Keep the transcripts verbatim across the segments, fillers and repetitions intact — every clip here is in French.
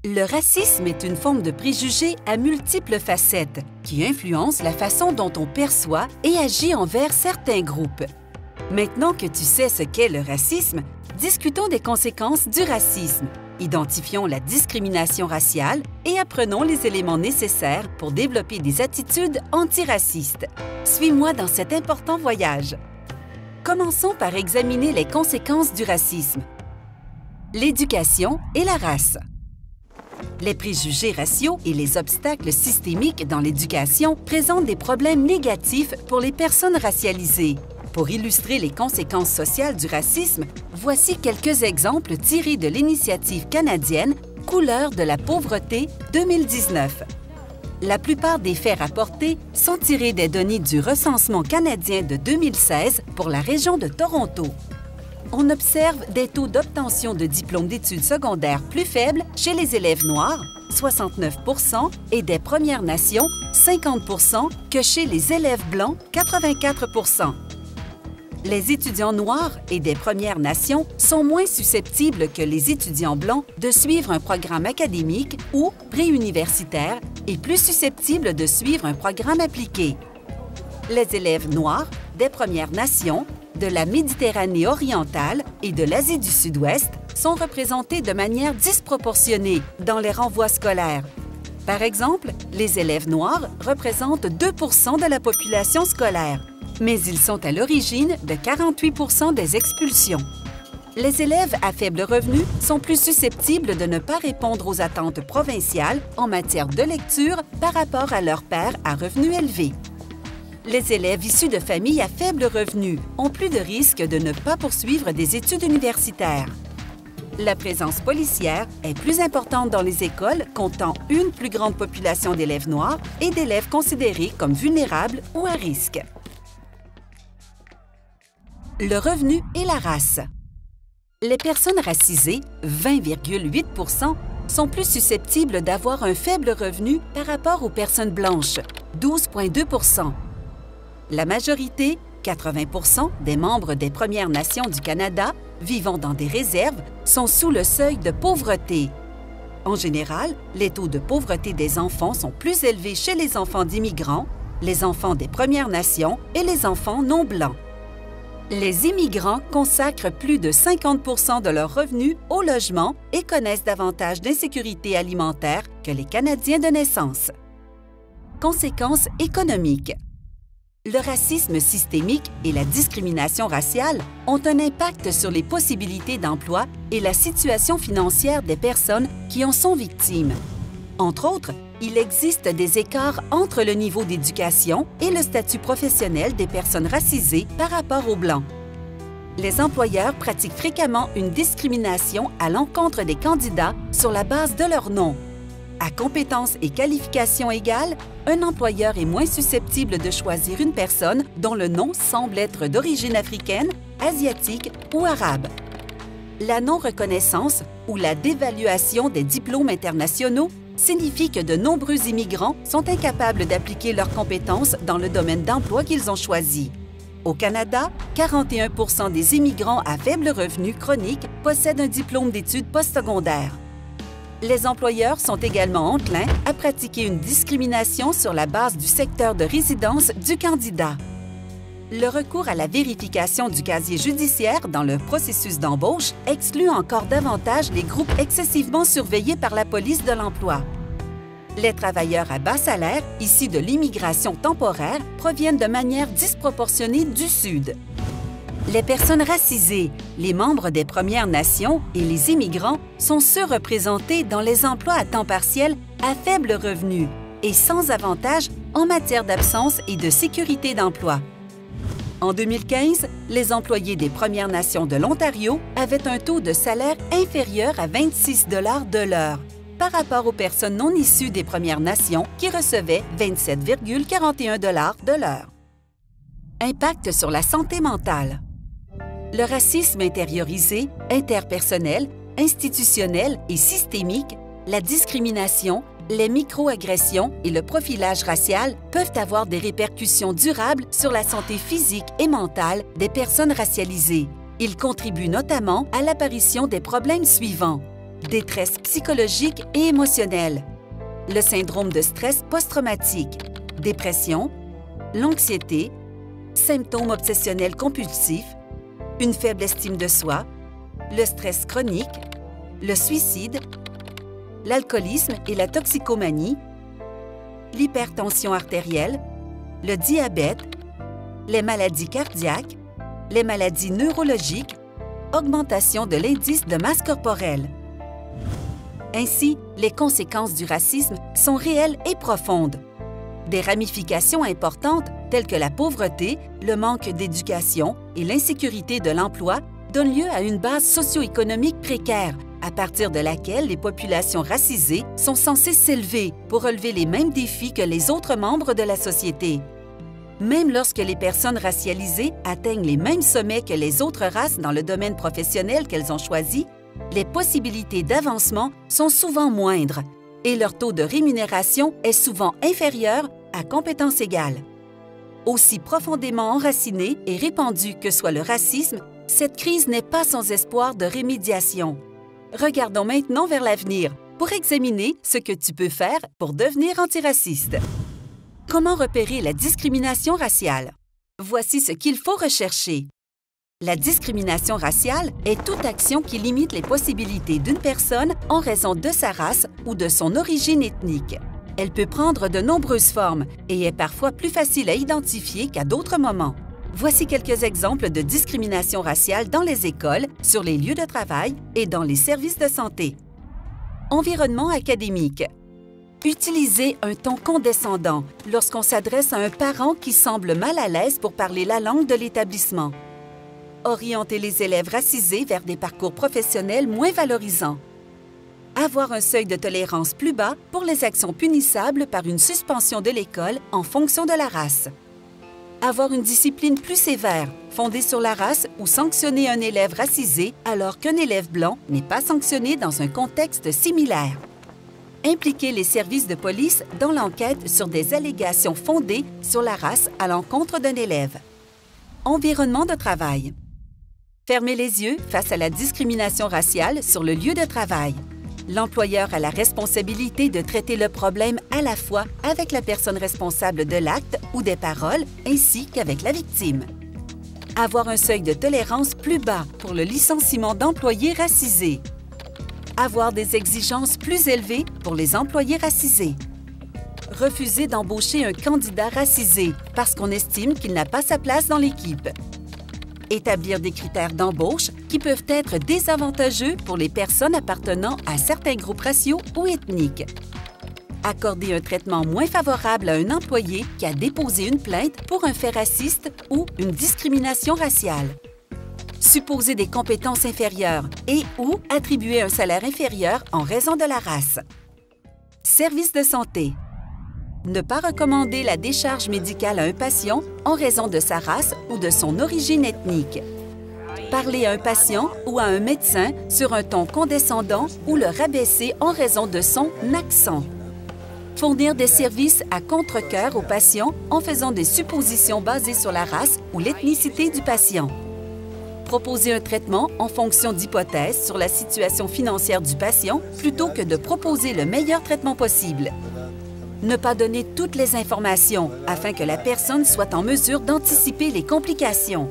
Le racisme est une forme de préjugé à multiples facettes qui influence la façon dont on perçoit et agit envers certains groupes. Maintenant que tu sais ce qu'est le racisme, discutons des conséquences du racisme. Identifions la discrimination raciale et apprenons les éléments nécessaires pour développer des attitudes antiracistes. Suis-moi dans cet important voyage. Commençons par examiner les conséquences du racisme. L'éducation et la race. Les préjugés raciaux et les obstacles systémiques dans l'éducation présentent des problèmes négatifs pour les personnes racialisées. Pour illustrer les conséquences sociales du racisme, voici quelques exemples tirés de l'initiative canadienne « Couleurs de la pauvreté deux mille dix-neuf ». La plupart des faits rapportés sont tirés des données du recensement canadien de deux mille seize pour la région de Toronto. On observe des taux d'obtention de diplômes d'études secondaires plus faibles chez les élèves noirs, soixante-neuf pour cent, et des Premières Nations, cinquante pour cent, que chez les élèves blancs, quatre-vingt-quatre pour cent. Les étudiants noirs et des Premières Nations sont moins susceptibles que les étudiants blancs de suivre un programme académique ou préuniversitaire et plus susceptibles de suivre un programme appliqué. Les élèves noirs des Premières Nations, de la Méditerranée orientale et de l'Asie du Sud-Ouest sont représentés de manière disproportionnée dans les renvois scolaires. Par exemple, les élèves noirs représentent deux pour cent de la population scolaire, mais ils sont à l'origine de quarante-huit pour cent des expulsions. Les élèves à faible revenu sont plus susceptibles de ne pas répondre aux attentes provinciales en matière de lecture par rapport à leurs pairs à revenus élevés. Les élèves issus de familles à faible revenu ont plus de risques de ne pas poursuivre des études universitaires. La présence policière est plus importante dans les écoles comptant une plus grande population d'élèves noirs et d'élèves considérés comme vulnérables ou à risque. Le revenu et la race. Les personnes racisées, vingt virgule huit pour cent, sont plus susceptibles d'avoir un faible revenu par rapport aux personnes blanches, douze virgule deux pour cent. La majorité, quatre-vingts pour cent, des membres des Premières Nations du Canada vivant dans des réserves sont sous le seuil de pauvreté. En général, les taux de pauvreté des enfants sont plus élevés chez les enfants d'immigrants, les enfants des Premières Nations et les enfants non blancs. Les immigrants consacrent plus de cinquante pour cent de leurs revenus au logement et connaissent davantage d'insécurité alimentaire que les Canadiens de naissance. Conséquences économiques. Le racisme systémique et la discrimination raciale ont un impact sur les possibilités d'emploi et la situation financière des personnes qui en sont victimes. Entre autres, il existe des écarts entre le niveau d'éducation et le statut professionnel des personnes racisées par rapport aux Blancs. Les employeurs pratiquent fréquemment une discrimination à l'encontre des candidats sur la base de leur nom. À compétences et qualifications égales, un employeur est moins susceptible de choisir une personne dont le nom semble être d'origine africaine, asiatique ou arabe. La non-reconnaissance ou la dévaluation des diplômes internationaux signifie que de nombreux immigrants sont incapables d'appliquer leurs compétences dans le domaine d'emploi qu'ils ont choisi. Au Canada, quarante et un pour cent des immigrants à faible revenu chronique possèdent un diplôme d'études postsecondaires. Les employeurs sont également enclins à pratiquer une discrimination sur la base du secteur de résidence du candidat. Le recours à la vérification du casier judiciaire dans le processus d'embauche exclut encore davantage les groupes excessivement surveillés par la police de l'emploi. Les travailleurs à bas salaire, issus de l'immigration temporaire, proviennent de manière disproportionnée du Sud. Les personnes racisées, les membres des Premières Nations et les immigrants sont surreprésentés dans les emplois à temps partiel à faible revenu et sans avantage en matière d'absence et de sécurité d'emploi. En deux mille quinze, les employés des Premières Nations de l'Ontario avaient un taux de salaire inférieur à vingt-six dollars de l'heure par rapport aux personnes non issues des Premières Nations qui recevaient vingt-sept virgule quarante et un dollars de l'heure. Impact sur la santé mentale. Le racisme intériorisé, interpersonnel, institutionnel et systémique, la discrimination, les microagressions et le profilage racial peuvent avoir des répercussions durables sur la santé physique et mentale des personnes racialisées. Ils contribuent notamment à l'apparition des problèmes suivants: détresse psychologique et émotionnelle, le syndrome de stress post-traumatique, dépression, l'anxiété, symptômes obsessionnels compulsifs, une faible estime de soi, le stress chronique, le suicide, l'alcoolisme et la toxicomanie, l'hypertension artérielle, le diabète, les maladies cardiaques, les maladies neurologiques, augmentation de l'indice de masse corporelle. Ainsi, les conséquences du racisme sont réelles et profondes. Des ramifications importantes telles que la pauvreté, le manque d'éducation et l'insécurité de l'emploi donnent lieu à une base socio-économique précaire, à partir de laquelle les populations racisées sont censées s'élever pour relever les mêmes défis que les autres membres de la société. Même lorsque les personnes racialisées atteignent les mêmes sommets que les autres races dans le domaine professionnel qu'elles ont choisi, les possibilités d'avancement sont souvent moindres et leur taux de rémunération est souvent inférieur à compétences égales. Aussi profondément enracinée et répandue que soit le racisme, cette crise n'est pas sans espoir de rémédiation. Regardons maintenant vers l'avenir pour examiner ce que tu peux faire pour devenir antiraciste. Comment repérer la discrimination raciale? Voici ce qu'il faut rechercher. La discrimination raciale est toute action qui limite les possibilités d'une personne en raison de sa race ou de son origine ethnique. Elle peut prendre de nombreuses formes et est parfois plus facile à identifier qu'à d'autres moments. Voici quelques exemples de discrimination raciale dans les écoles, sur les lieux de travail et dans les services de santé. Environnement académique. Utiliser un ton condescendant lorsqu'on s'adresse à un parent qui semble mal à l'aise pour parler la langue de l'établissement. Orienter les élèves racisés vers des parcours professionnels moins valorisants. Avoir un seuil de tolérance plus bas pour les actions punissables par une suspension de l'école en fonction de la race. Avoir une discipline plus sévère, fondée sur la race ou sanctionner un élève racisé alors qu'un élève blanc n'est pas sanctionné dans un contexte similaire. Impliquer les services de police dans l'enquête sur des allégations fondées sur la race à l'encontre d'un élève. Environnement de travail. Fermer les yeux face à la discrimination raciale sur le lieu de travail. L'employeur a la responsabilité de traiter le problème à la fois avec la personne responsable de l'acte ou des paroles ainsi qu'avec la victime. Avoir un seuil de tolérance plus bas pour le licenciement d'employés racisés. Avoir des exigences plus élevées pour les employés racisés. Refuser d'embaucher un candidat racisé parce qu'on estime qu'il n'a pas sa place dans l'équipe. Établir des critères d'embauche qui peuvent être désavantageux pour les personnes appartenant à certains groupes raciaux ou ethniques. Accorder un traitement moins favorable à un employé qui a déposé une plainte pour un fait raciste ou une discrimination raciale. Supposer des compétences inférieures et ou attribuer un salaire inférieur en raison de la race. Service de santé. Ne pas recommander la décharge médicale à un patient en raison de sa race ou de son origine ethnique. Parler à un patient ou à un médecin sur un ton condescendant ou le rabaisser en raison de son accent. Fournir des services à contre-cœur au patient en faisant des suppositions basées sur la race ou l'ethnicité du patient. Proposer un traitement en fonction d'hypothèses sur la situation financière du patient plutôt que de proposer le meilleur traitement possible. Ne pas donner toutes les informations afin que la personne soit en mesure d'anticiper les complications.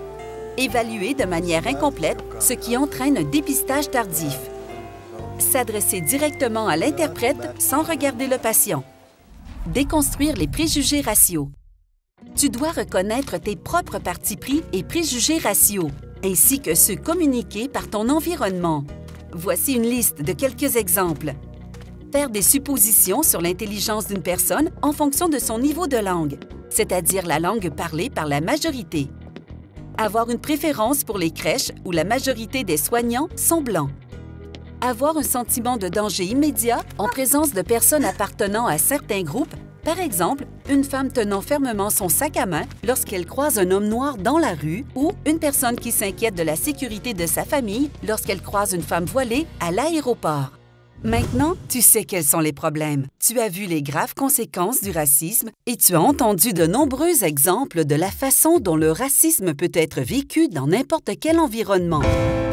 Évaluer de manière incomplète, ce qui entraîne un dépistage tardif. S'adresser directement à l'interprète sans regarder le patient. Déconstruire les préjugés raciaux. Tu dois reconnaître tes propres partis pris et préjugés raciaux, ainsi que ceux communiqués par ton environnement. Voici une liste de quelques exemples. Faire des suppositions sur l'intelligence d'une personne en fonction de son niveau de langue, c'est-à-dire la langue parlée par la majorité. Avoir une préférence pour les crèches où la majorité des soignants sont blancs. Avoir un sentiment de danger immédiat en présence de personnes appartenant à certains groupes, par exemple, une femme tenant fermement son sac à main lorsqu'elle croise un homme noir dans la rue ou une personne qui s'inquiète de la sécurité de sa famille lorsqu'elle croise une femme voilée à l'aéroport. Maintenant, tu sais quels sont les problèmes. Tu as vu les graves conséquences du racisme et tu as entendu de nombreux exemples de la façon dont le racisme peut être vécu dans n'importe quel environnement.